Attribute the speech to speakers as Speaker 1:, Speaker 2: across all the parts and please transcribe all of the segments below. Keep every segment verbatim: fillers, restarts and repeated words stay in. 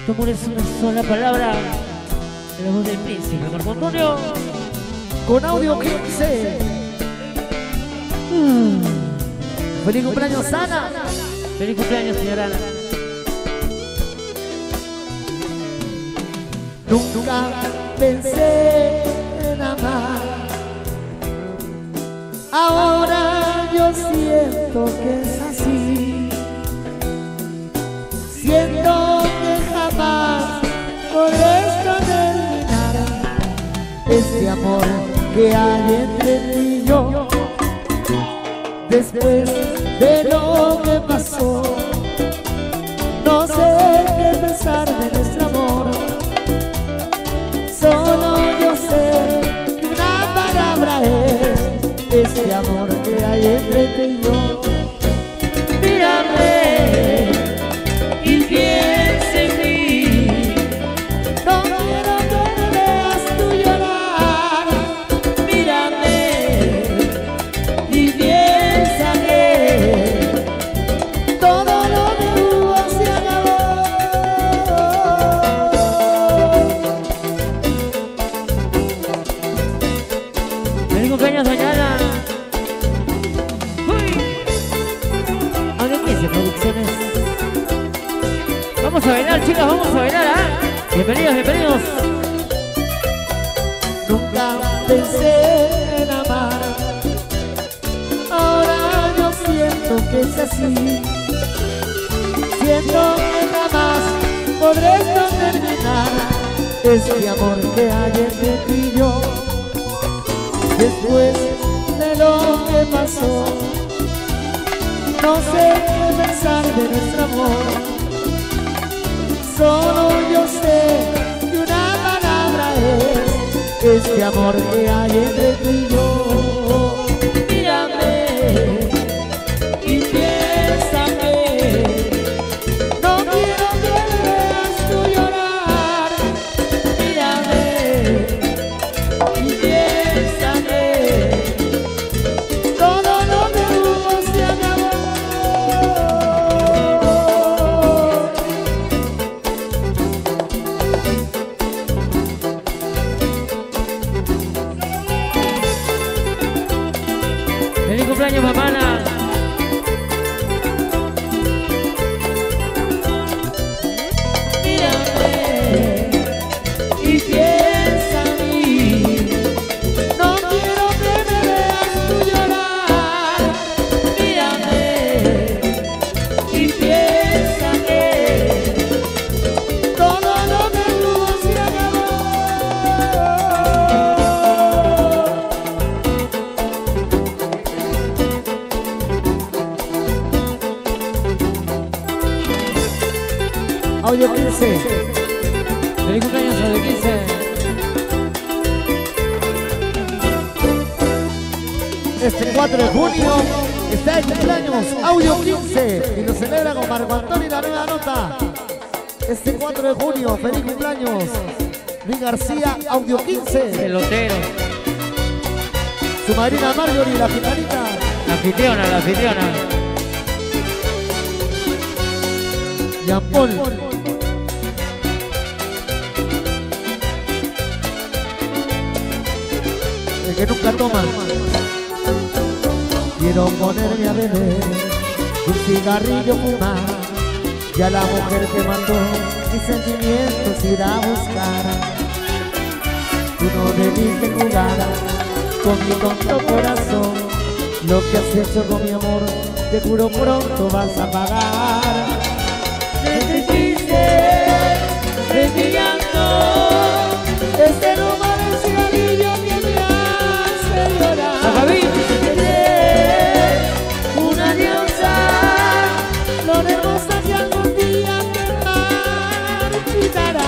Speaker 1: Tu amor es una sola palabra. La voz del príncipe Marco Antonio.
Speaker 2: Con audio quince. Mm. Feliz cumpleaños, Ana.
Speaker 1: Feliz cumpleaños, señora Ana.
Speaker 2: Nunca pensé en amar. Ahora yo siento que es así. Siento que jamás podré terminar este amor que hay entre ti y yo. Después de lo que pasó, no sé qué pensar de nuestro amor. Solo yo sé que una palabra es este amor que hay entre ti y yo. Mírame y piensa en mí. No quiero que me veas tú llorar. Mírame y piensa que todo lo que hubo se acabó.
Speaker 1: Feliz cumpleaños, doña Ana. Producciones. Vamos a bailar, chicas, vamos a bailar, ¿ah? Bienvenidos, bienvenidos.
Speaker 2: Nunca pensé en amar. Ahora yo siento que es así. Siento que jamás podré terminar este amor que hay entre ti y yo. Después de lo que pasó, no sé qué pensar de nuestro amor. Solo yo sé que una palabra es este amor que hay entre ti y yo. Mírame y piensa que no quiero que me veas tú llorar. Mírame y piensa que todo lo que hubo se acabó.
Speaker 1: Feliz cumpleaños, mamana.
Speaker 2: Mírame y piensa en mí. No quiero que me veas tú llorar. Mírame y piensa que todo lo que hubo se acabó. Audio quince.
Speaker 1: Feliz cumpleaños, audio quince.
Speaker 2: Este cuatro de junio está el cumpleaños Audio quince y lo celebra con Marco Antonio y la nueva nota. Este cuatro de junio, feliz cumpleaños Luis García, Audio quince.
Speaker 1: Pelotero.
Speaker 2: Su madrina Marjorie, la finalita.
Speaker 1: La anfitriona, la anfitriona.
Speaker 2: Jean Paul. El que nunca toma. Quiero ponerme a beber, un cigarrillo fumar, y a la mujer que mató mis sentimientos irá a buscar. Tú no debiste jugar con mi tonto corazón. Lo que has hecho con mi amor, te juro pronto vas a pagar. Desde quince, desde llanto, este rumor del cigarrillo que me hace llorar. Una diosa, lo hermosa que algún día te marchitará.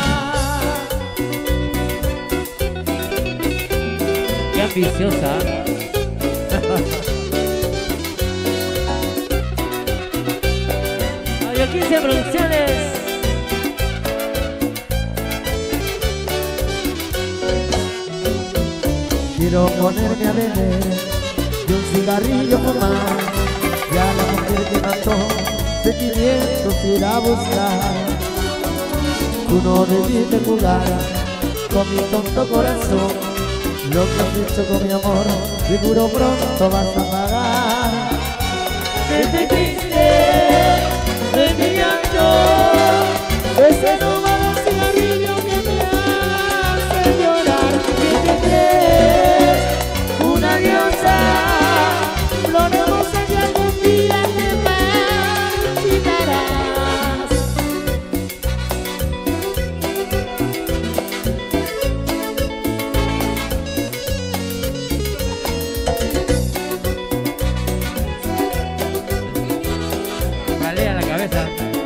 Speaker 1: Qué ambiciosa. Audio quince Producciones.
Speaker 2: Quiero ponerme a beber y un cigarrillo fumar, y a la mujer que mató sentimientos ir a buscar. tú no debiste jugar con mi tonto corazón. Lo que has hecho con mi amor, seguro pronto vas a pagar.
Speaker 1: Desde triste, de mi llanto, ese no va a cigarrillo que me hace llorar. ¿Qué te crees? Una diosa, lo hermosa que algún día te marchitarás. Vale a la cabeza.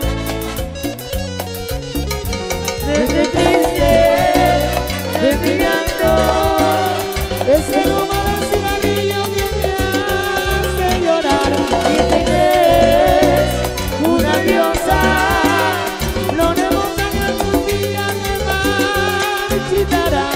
Speaker 1: Desde triste, de mi llanto, ese no va a cigarrillo que me hace llorar. ¿Y te crees una diosa? Lo hermosa que algún día te marchitarás.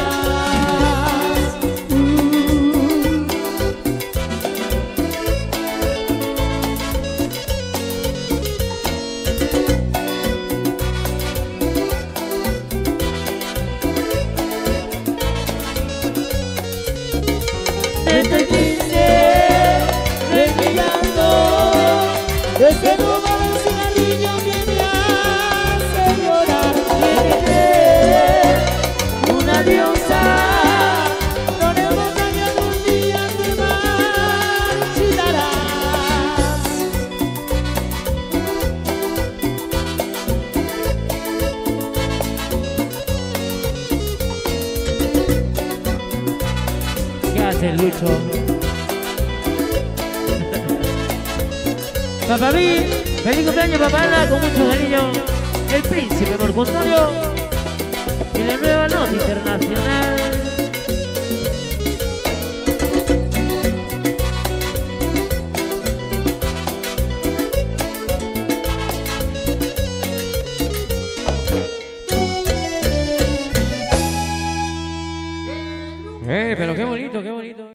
Speaker 1: Desde triste, de mi llanto, ese no va a cigarrillo que me hace llorar. ¿Qué crees? Una diosa, no le vas a que algún día te marchitarás. ¿Qué haces, Lucho? Papá Vi, feliz cumpleaños, papá Ana, con mucho cariño. El príncipe Marco Antonio y la nueva nota internacional. Eh, pero qué bonito, qué bonito.